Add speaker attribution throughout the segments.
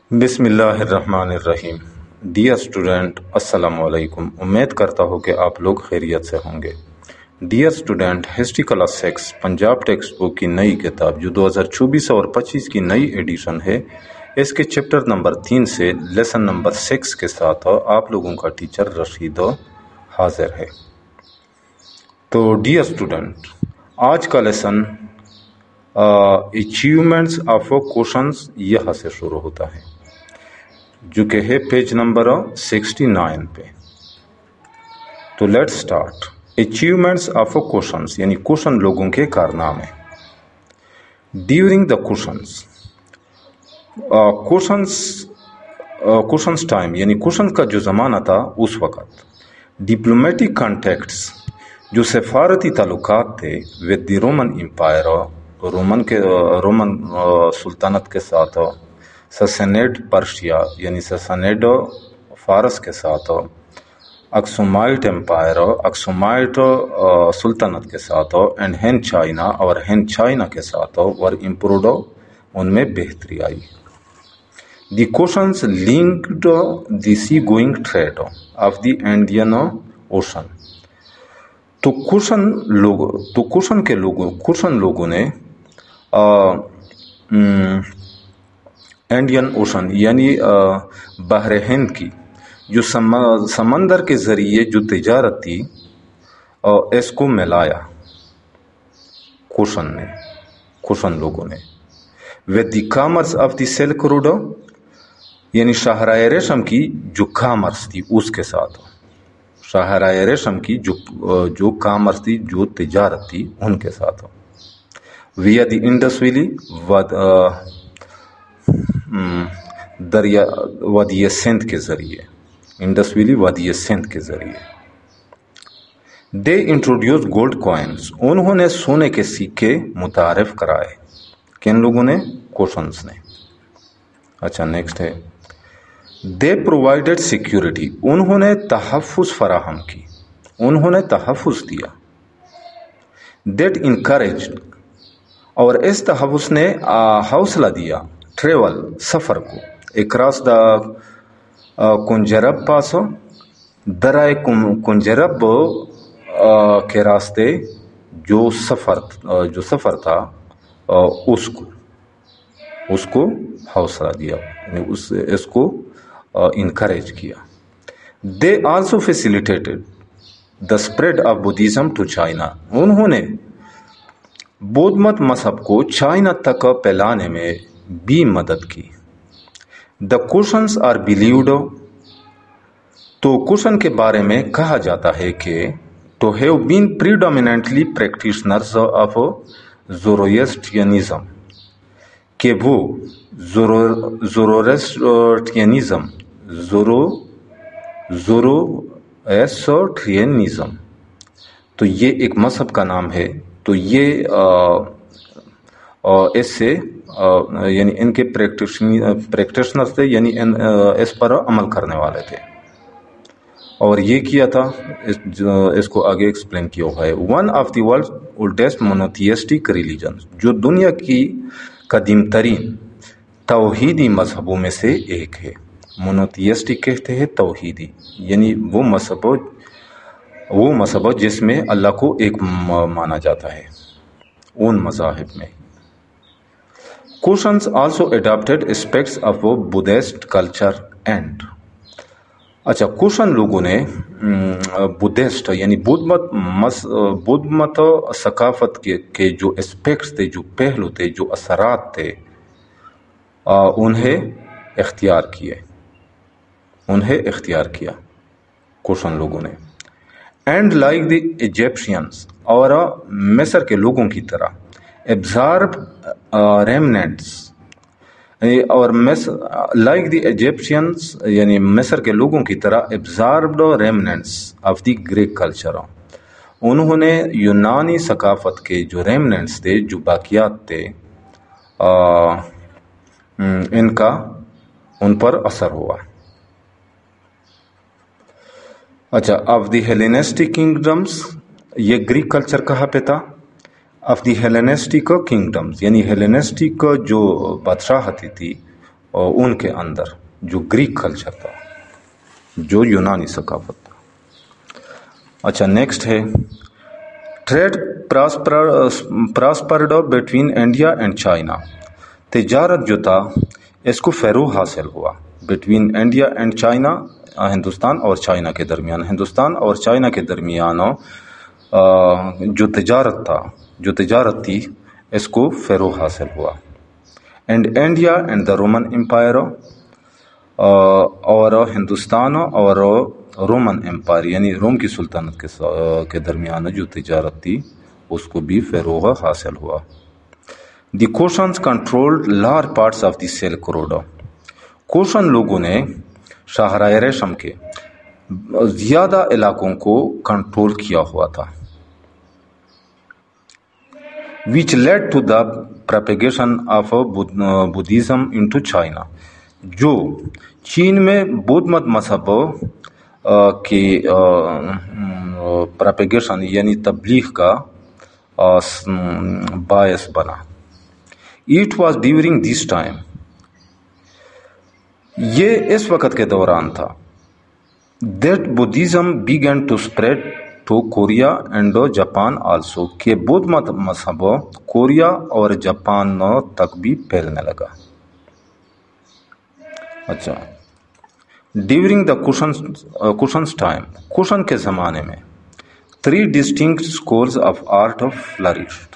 Speaker 1: बिस्मिल्लाहिर्रहमानिर्रहीम। Dear student, अस्सलाम वालेकुम। उम्मीद करता हूँ कि आप लोग खैरियत से होंगे। Dear student, history class 6 Punjab text book की नई किताब जो 2024 और 25 की नई एडिशन है, इसके चैप्टर नंबर 3 से लेसन नंबर 6 के साथ आप लोगों का टीचर रशीद हाजिर है। तो डियर स्टूडेंट, आज का लेसन अचीवमेंट्स ऑफ कुशंस यहाँ से शुरू होता है, जो कि है पेज नंबर 69 पे। तो let's start. Achievements of Kushans यानी कुशन लोगों के कारनामे। ड्यूरिंग द कुशंस टाइम यानी कुशन का जो ज़माना था उस वक़्त डिप्लोमेटिक कॉन्टैक्ट्स जो सफारती ताल्लुकात थे with the Roman Empire, Roman सुल्तानत के साथ, ससनेड पर्शिया यानी ससनेड फारस के साथ, अक्सुमाइट एम्पायर अक्सुमाइट सुल्तानत के साथ, एंड हैन चाइना और हैन चाइना के साथ वर इम्प्रूव्ड, उनमें बेहतरी आई। The Kushans linked the sea going trade of the Indian Ocean. तो कुशन लोगों ने इंडियन ओशन यानी बहर हिंद की जो समंदर के ज़रिए जो तिजारत थी इसको मिलाया कुशन लोगों ने with the commerce of the Silk Road यानी शाहराए रेशम की जो कॉमर्स थी उसके साथ, शाहराए रेशम की जो कॉमर्स थी, जो तिजारत थी, उनके साथ। विया द इंडस वैली दरिया वादिय सिंध के ज़रिए, इंडस वैली वादिय सिंध के ज़रिए। दे इंट्रोड्यूस गोल्ड कॉइन्स, उन्होंने सोने के सिक्के मुतारिफ कराए। किन लोगों ने? कुशंस ने। अच्छा, नेक्स्ट है दे प्रोवाइडेड सिक्योरिटी, उन्होंने तहफ़्फ़ुज़ फराहम की, उन्होंने तहफ़्फ़ुज़ दिया। दैट इनकरेज, और इस तहफ़्फ़ुज़ ने हौसला दिया ट्रेवल, सफ़र को, अक्रॉस द कुंजरब पास, दराए कुंजरब के रास्ते जो सफ़र था उसको हौसला दिया, इसको इनकरेज किया। They also facilitated the spread of Buddhism to China, उन्होंने बौद्ध मत मजहब को चाइना तक फैलाने में भी मदद की। द कुशंस आर बिलीव्ड, तो कुशन के बारे में कहा जाता है कि to have been predominantly practitioners of Zoroastrianism, कि वो ज़ोरोएस्ट्रियनिज्म, तो ये एक मजहब का नाम है। तो ये इससे यानी इनके प्रैक्टिशनर्स थे, यानी इस पर अमल करने वाले थे, और ये किया था, इसको आगे एक्सप्लेन किया हुआ है। One of the world oldest monotheistic religion, जो दुनिया की कदीम तरीन तौहीदी मजहबों में से एक है। मोनोथियस्टिक कहते हैं तौहीदी, यानी वो मजहब जिसमें अल्लाह को एक माना जाता है, उन मज़ाहिब में। Kushans also adopted aspects of Buddhist culture and, अच्छा, कुशन लोगों ने बुद्धिस्ट यानी बुद्ध मत सकाफत के जो एस्पेक्ट्स थे, जो पहलू थे, जो असरात थे, उन्हें इख्तियार किया कुशन लोगों ने। एंड लाइक द इजिप्शियंस, और मिस्र के लोगों की तरह, एब्जॉर्ब रेमनेंट्स, और लाइक द इजिप्शियंस यानी मिस्र के लोगों की तरह absorbed remnants of the Greek culture, उन्होंने यूनानी सकाफत के जो रेमनेंट्स थे, जो बाकियात थे, इनका उन पर असर हुआ। अच्छा, ऑफ द हेलेनिस्टिक किंगडम्स, ये ग्रीक कल्चर कहाँ पे था? ऑफ द हेलेनिस्टिक किंगडम्स, यानी हेलेनिस्टिक जो बादशाहती थी اور ان کے اندر جو گریک کلچر تھا، جو یونانی ثقافت تھا۔ اچھا نیکسٹ ہے trade prospered between India and China, تجارت جو تھا اس کو فروغ حاصل ہوا between India and China, Hindustan اور چائنا کے درمیان، ہندوستان اور چائنا کے درمیان جو تجارت تھی اس کو فروغ حاصل ہوا۔ And India and the Roman Empire, اور ہندوستان اور رومن امپائر یعنی روم کی سلطنت کے درمیان جو تجارت تھی اس کو بھی فروغ حاصل ہوا۔ The Kushans controlled large parts of the silk road, Kushan لوگوں نے شاہراہ ریشم کے زیادہ علاقوں کو کنٹرول کیا ہوا تھا۔ which led to the propagation of Buddhism into China، جو چین میں بدھ مت مذہب کی پراپیگیشن یعنی تبلیغ کا باعث بنا۔ It was during this time، یہ اس وقت کے دوران تھا that Buddhism began to spread to Korea and Japan also، کہ بدھ مت مذہب کوریا اور جاپان تک بھی پھیلنے لگا۔ اچھا during the Kushans time, Kushan کے زمانے میں 3 distinct schools of art flourished،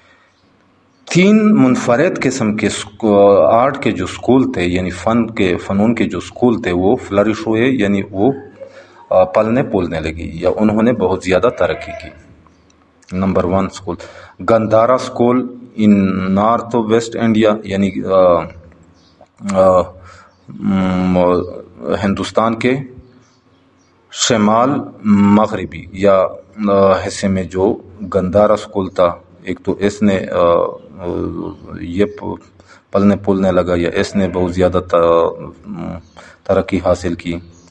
Speaker 1: 3 منفرد قسم کے آرٹ کے جو اسکول تھے یعنی فنون کے جو اسکول تھے وہ فلرش ہوئے، یعنی وہ پلنے پولنے لگی یا انہوں نے بہت زیادہ ترقی کی۔ Number 1 school Gandhara school in north west India, یعنی ہندوستان کے شمال مغربی یا حصے میں جو گندھارا اسکول تھا، ایک تو اس نے یہ پلنے پولنے لگا یا اس نے بہت زیادہ ترقی حاصل کی۔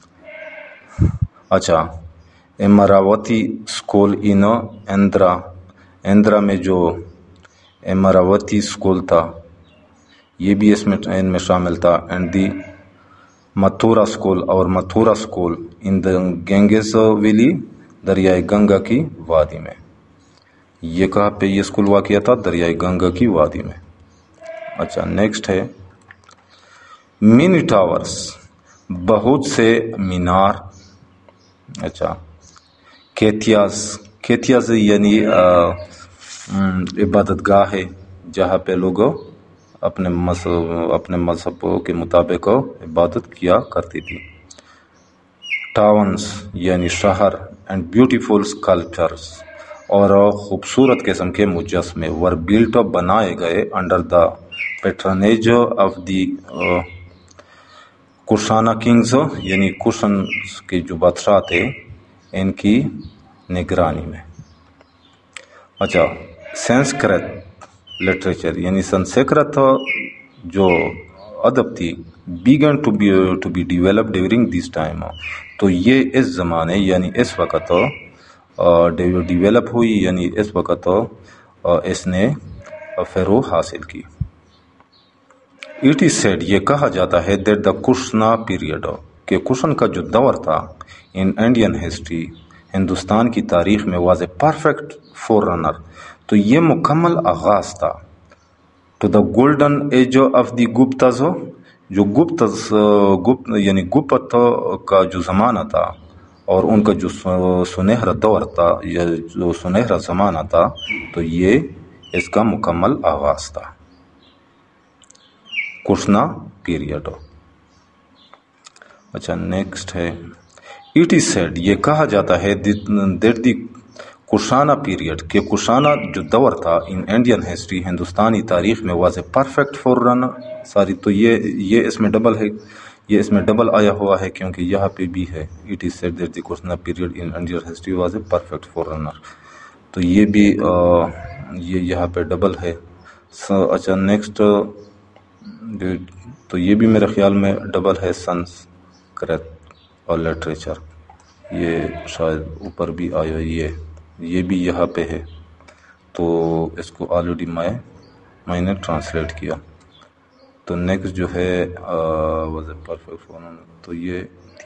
Speaker 1: اچھا امراوتی اسکول ان اندرا میں جو امراوتی اسکول تھا یہ بھی ان میں شامل تھا۔ اینڈ دی متھورا اسکول، اور Mathura school in the Ganges valley, دریائے گنگا کی وادی میں۔ یہ کہاں پہ یہ اسکول واقع تھا؟ دریائے گنگا کی وادی میں۔ اچھا نیکسٹ ہے مینی ٹاورس، بہت سے مینار۔ اچھا کیتھیاز یعنی عبادت گاہ ہے جہاں پہ لوگ اپنے مذہب کے مطابق عبادت کیا کرتی تھی۔ ٹاؤنز یعنی شہر، اینڈ بیوٹیفل اسکلپچرز، اور خوبصورت قسم کے مجسمے ور بلٹ بنائے گئے under the patronage of the Kushana kings, یعنی کشن کے جو بادشاہ تھے ان کی نگرانی میں۔ اچھا سنسکرت لٹریچر یعنی سنسکرت جو ادب تھی began to be develop during this time, تو یہ اس زمانے یعنی اس وقت ڈیولپ ہوئی، یعنی اس وقت اس نے فروغ حاصل کی۔ اٹ از سیڈ، یہ کہا جاتا ہے دیٹ دا کشنا پیریڈ، کہ کشن کا جو دور تھا ان انڈین ہسٹری، ہندوستان کی تاریخ میں، was a perfect forerunner, تو یہ مکمل آغاز تھا to the golden age of the Guptas, جو یعنی گپت کا جو زمانہ تھا اور ان کا جو سنہرا دور تھا یا جو سنہرا زمانہ تھا، تو یہ اس کا مکمل آغاز تھا، کشنا پیریڈ۔ اچھا نیکسٹ ہے اٹ از سیڈ، یہ کہا جاتا ہے دیٹ دی کشانا پیریڈ، کہ کشانا جو دور تھا ان انڈین ہسٹری، ہندوستانی تاریخ میں، was a perfect forerunner, ساری تو یہ اس میں ڈبل ہے، یہ اس میں ڈبل آیا ہوا ہے کیونکہ یہاں پہ بھی ہے it is said that the Kushana period in Indian history was a perfect forerunner, تو یہ بھی یہ یہاں پہ ڈبل ہے۔ اچھا نیکسٹ، تو یہ بھی میرے خیال میں ڈبل ہے، سنسکرت اور لٹریچر، یہ شاید اوپر بھی آیا، یہ بھی یہاں پہ ہے، تو اس کو آلریڈی میں نے ٹرانسلیٹ کیا۔ تو نیکسٹ جو ہے واز اے پرفیکٹ فارم، تو یہ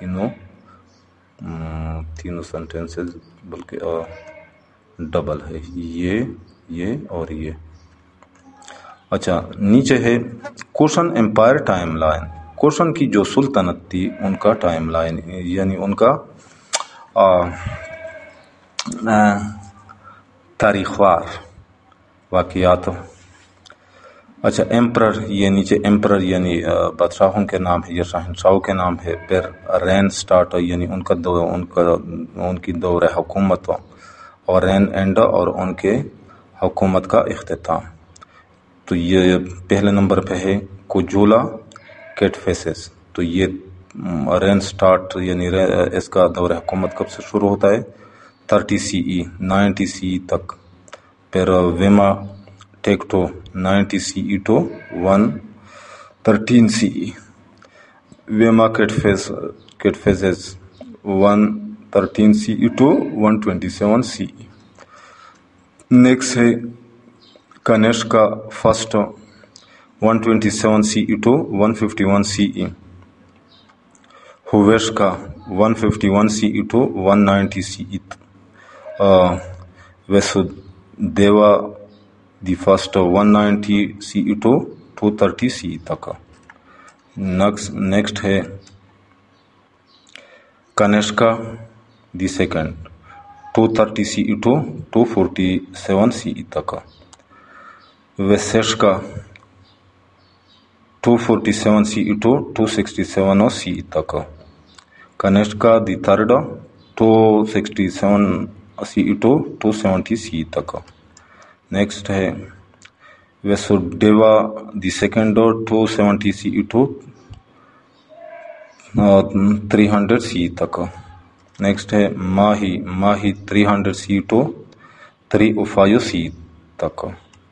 Speaker 1: تینوں سینٹینسز بلکہ ڈبل ہے، یہ اور یہ۔ اچھا نیچے ہے کوشن امپائر ٹائم لائن، کوشن کی جو سلطنت تھی ان کا ٹائم لائن یعنی ان کا تاریخ وار واقعات۔ اچھا ایمپرر، یہ نیچے ایمپرر یعنی بادشاہوں کے نام ہے یا شہنشاہوں کے نام ہے۔ پھر رین سٹارٹ یعنی ان کی دور حکومت، اور رین اینڈ اور ان کے حکومت کا اختتام۔ تو یہ پہلے نمبر پہ ہے کوجولا کیٹ فیسز، تو یہ رین سٹارٹ یعنی اس کا دور حکومت کب سے شروع ہوتا ہے؟ 30 CE 90 CE تک۔ پھر Vima Takto 90 CE to 113 CE، Vima Kadphises 113 CE to 127 CE۔ Next ہے Kanishka first 127 CE to 151 CE، Huvishka 151 CE to 190 CE، Vasudeva the first 190 CE to 230 CE تک۔ نیکسٹ ہے Kanishka the second 230 CE to 247 CE تک، ویسیشکا 247 CE to 267 CE تک، Kanishka the third 267 CE to 270 CE تک۔ Next ہے Vasudeva the second 270 CE to 300 CE تک۔ Next ہے Mahi 300 CE to 305 CE تک۔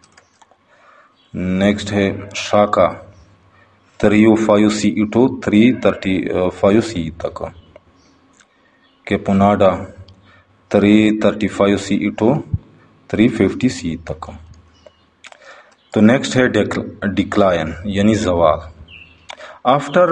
Speaker 1: Next ہے شاکا 305 CE to 335 CE تک، کیپوناڈا 335 CE to 350 CE تک۔ تو نیکسٹ ہے ڈکلائن یعنی زوال۔ آفٹر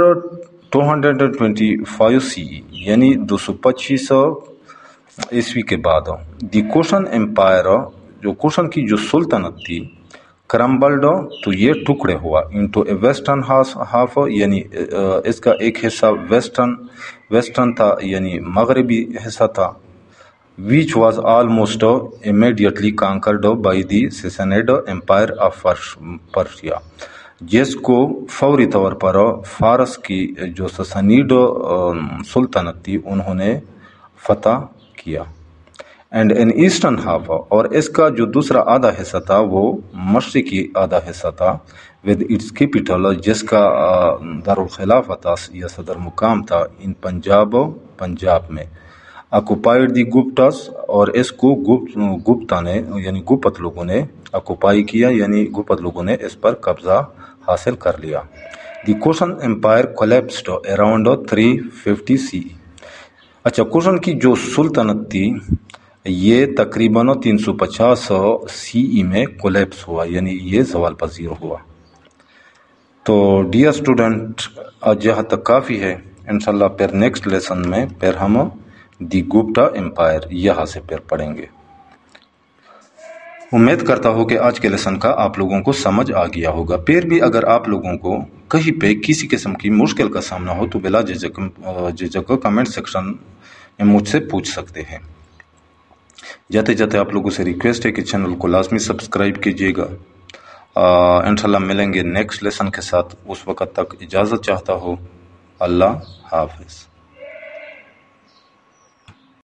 Speaker 1: 225 CE یعنی 225 عیسوی کے بعد، دی کوشن امپائر جو کوشن کی جو سلطنت تھی، کرمبلڈ تو یہ ٹکڑے ہوا، انٹو اے ویسٹرن ہاف یعنی اس کا ایک حصہ ویسٹرن تھا یعنی مغربی حصہ تھا، which was almost immediately conquered by the Sassanid Empire of Persia، جس کو فوری طور پر فارس کی جو سسانیڈ سلطنت تھی انہوں نے فتح کیا۔ اینڈ ان ایسٹرن ہاف، اور اس کا جو دوسرا آدھا حصہ تھا وہ مشرقی آدھا حصہ تھا، ود اٹس کیپٹل جس کا دارالخلافہ تھا یا صدر مقام تھا، ان پنجاب میں، اکوپائڈ دی گپٹاس، اور اس کو گپتا نے یعنی گپت لوگوں نے اکوپائی کیا، یعنی گپت لوگوں نے اس پر قبضہ حاصل کر لیا۔ The Kushan empire collapsed around 350 CE۔ اچھا کوشن کی جو سلطنت تھی یہ تقریباً 350 CE میں کولیپس ہوا، یعنی یہ زوال پذیر ہوا۔ تو ڈیئر اسٹوڈنٹ آج یہاں تک کافی ہے، انشاءاللہ پھر نیکسٹ لیسن میں پھر ہم دی گپتا امپائر یہاں سے پھر پڑھیں گے۔ امید کرتا ہوں کہ آج کے لیسن کا آپ لوگوں کو سمجھ آ گیا ہوگا۔ پھر بھی اگر آپ لوگوں کو کہیں پہ کسی قسم کی مشکل کا سامنا ہو تو بلا جھجک کمنٹ سیکشن میں مجھ سے پوچھ سکتے ہیں۔ جاتے جاتے آپ لوگوں سے ریکویسٹ ہے کہ چینل کو لازمی سبسکرائب کیجیے گا۔ انشاءاللہ ملیں گے نیکسٹ لیسن کے ساتھ، اس وقت تک اجازت چاہتا ہوں۔ اللہ حافظ۔